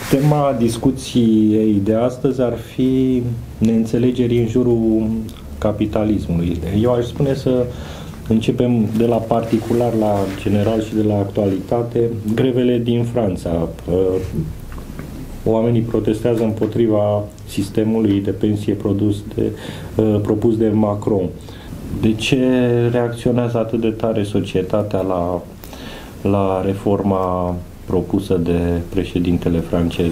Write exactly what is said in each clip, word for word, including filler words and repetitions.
tema discuției de astăzi ar fi neînțelegerii în jurul capitalismului. Eu aș spune să începem de la particular la general și de la actualitate. Grevele din Franța. Oamenii protestează împotriva sistemului de pensie produs de, propus de Macron. De ce reacționează atât de tare societatea la, la reforma propusă de președintele francez?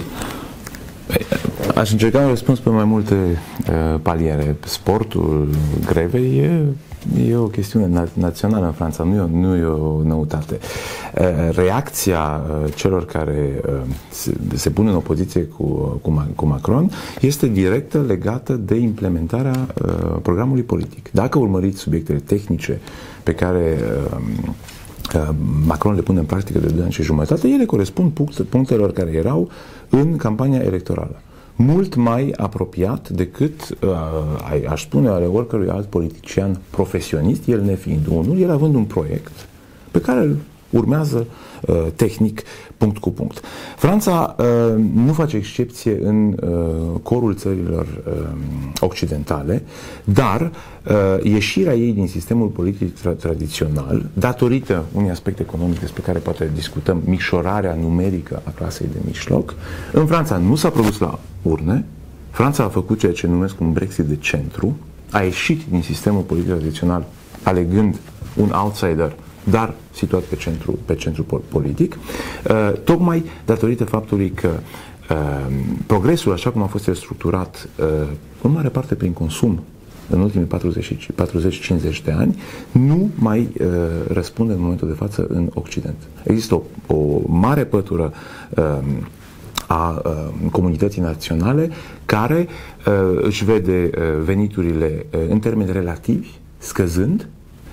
Aș încerca un răspuns pe mai multe uh, paliere. Sportul grevei e, e o chestiune na- națională în Franța, nu e, nu e o noutate. Uh, reacția uh, celor care uh, se, se pun în opoziție cu, cu, cu Macron este directă legată de implementarea uh, programului politic. Dacă urmăriți subiectele tehnice pe care uh, Macron le pune în practică de doi ani și jumătate, ele corespund punctelor care erau în campania electorală. Mult mai apropiat decât, aș spune, ale oricărui alt politician profesionist, el nefiind unul, el având un proiect pe care îl urmează uh, tehnic, punct cu punct. Franța uh, nu face excepție în uh, corul țărilor uh, occidentale, dar uh, ieșirea ei din sistemul politic tra- tradițional, datorită unui aspect economic despre care poate discutăm, micșorarea numerică a clasei de mijloc, în Franța nu s-a produs la urne. Franța a făcut ceea ce numesc un Brexit de centru, a ieșit din sistemul politic tradițional alegând un outsider, dar situat pe centru, pe centru politic, uh, tocmai datorită faptului că uh, progresul, așa cum a fost structurat uh, în mare parte prin consum în ultimii patruzeci cincizeci de ani, nu mai uh, răspunde în momentul de față în Occident. Există o, o mare pătură uh, a uh, comunității naționale care uh, își vede uh, veniturile uh, în termeni relativi scăzând,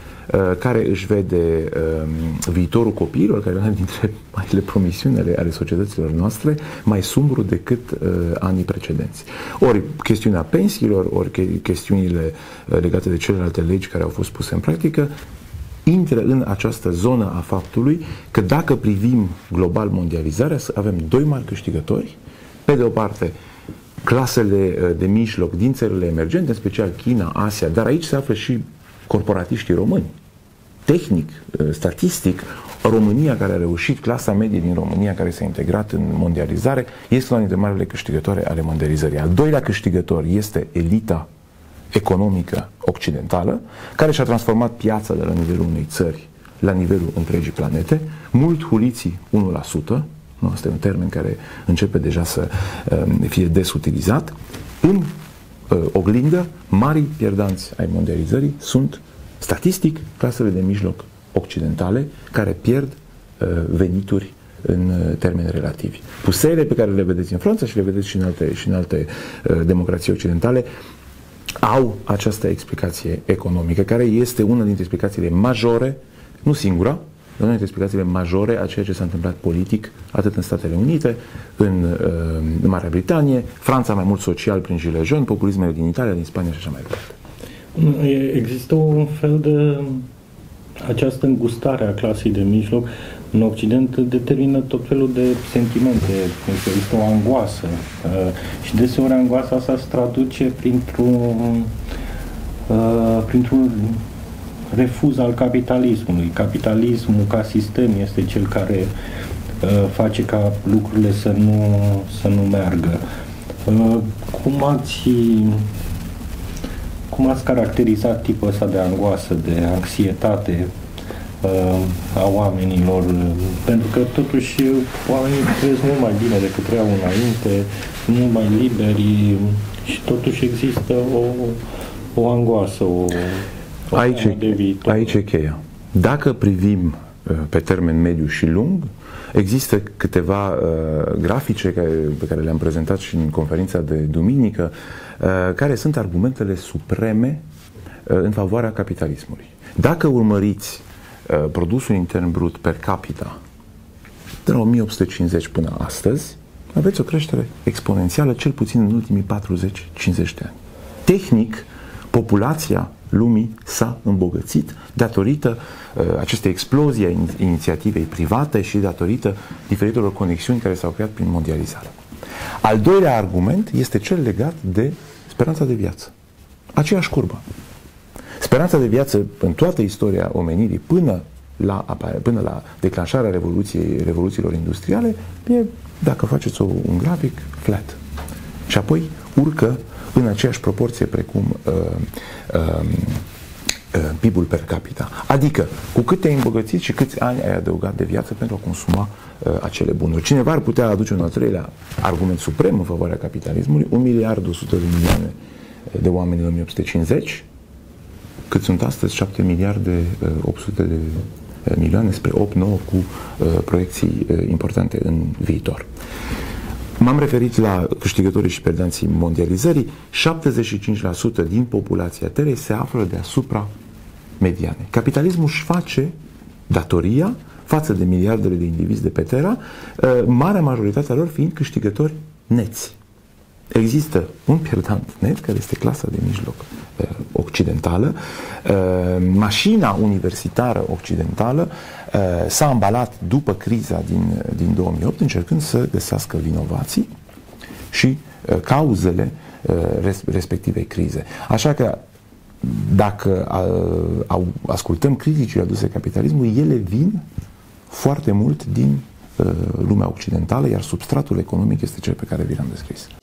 care își vede um, viitorul copiilor, care e una dintre marile promisiuni ale, ale societăților noastre, mai sumbru decât uh, anii precedenți. Ori chestiunea pensiilor, ori chestiunile uh, legate de celelalte legi care au fost puse în practică, intră în această zonă a faptului că dacă privim global mondializarea, avem doi mari câștigători. Pe de o parte, clasele de mijloc din țările emergente, în special China, Asia, dar aici se află și corporatiștii români. Tehnic, statistic, România care a reușit, clasa medie din România care s-a integrat în mondializare, este una dintre marile câștigătoare ale mondializării. Al doilea câștigător este elita economică occidentală, care și-a transformat piața de la nivelul unei țări la nivelul întregii planete, mult huliții unu la sută, nu, asta e un termen care începe deja să uh, fie des utilizat, în uh, oglindă, marii pierdanți ai mondializării sunt, statistic, clasele de mijloc occidentale, care pierd uh, venituri în uh, termeni relativi. Puserile pe care le vedeți în Franța și le vedeți și în alte, și în alte uh, democrații occidentale au această explicație economică, care este una dintre explicațiile majore, nu singura, una dintre explicațiile majore a ceea ce s-a întâmplat politic, atât în Statele Unite, în, în Marea Britanie, Franța mai mult social prin Gilets jaunes, populismele din Italia, din Spania și așa mai departe. Există un fel de această îngustare a clasei de mijloc în Occident determină tot felul de sentimente, există o angoasă și deseori angoasa asta se traduce printr-un printr-un refuz al capitalismului. Capitalismul ca sistem este cel care face ca lucrurile să nu, să nu meargă. Cum ați cum ați caracterizat tipul ăsta de angoasă, de anxietate a oamenilor, pentru că totuși oamenii trăiesc mult mai bine decât trăiau înainte, sunt mult mai liberi și totuși există o, o angoasă, o, o aici, de viitor. Aici e cheia. Dacă privim pe termen mediu și lung, există câteva uh, grafice care, pe care le-am prezentat și în conferința de duminică, uh, care sunt argumentele supreme uh, în favoarea capitalismului. Dacă urmăriți uh, produsul intern brut per capita de la o mie opt sute cincizeci până astăzi, aveți o creștere exponențială, cel puțin în ultimii patruzeci cincizeci de ani. Tehnic, populația lumii s-a îmbogățit datorită uh, acestei explozii a inițiativei private și datorită diferitelor conexiuni care s-au creat prin mondializare. Al doilea argument este cel legat de speranța de viață. Aceeași curbă. Speranța de viață în toată istoria omenirii până la, până la declanșarea revoluției, revoluțiilor industriale e, dacă faceți o, un grafic, flat. Și apoi urcă în aceeași proporție precum uh, uh, uh, P I B-ul per capita. Adică, cu cât te-ai îmbogățit și câți ani ai adăugat de viață pentru a consuma uh, acele bunuri. Cineva ar putea aduce un al treilea argument suprem în favoarea capitalismului, un miliard o sută de milioane de oameni în o mie opt sute cincizeci, cât sunt astăzi șapte miliarde opt sute de milioane spre opt nouă cu uh, proiecții uh, importante în viitor. M-am referit la câștigătorii și perdanții mondializării. șaptezeci și cinci la sută din populația Terei se află deasupra medianei. Capitalismul își face datoria față de miliardele de indivizi de pe Terra, uh, marea majoritatea lor fiind câștigători neți. Există un pierdant net, care este clasa de mijloc uh, occidentală. Uh, mașina universitară occidentală uh, s-a ambalat după criza din, din două mii opt, încercând să găsească vinovații și uh, cauzele uh, res, respectivei crize. Așa că dacă uh, uh, ascultăm criticile aduse capitalismului, ele vin foarte mult din uh, lumea occidentală, iar substratul economic este cel pe care vi l-am descris.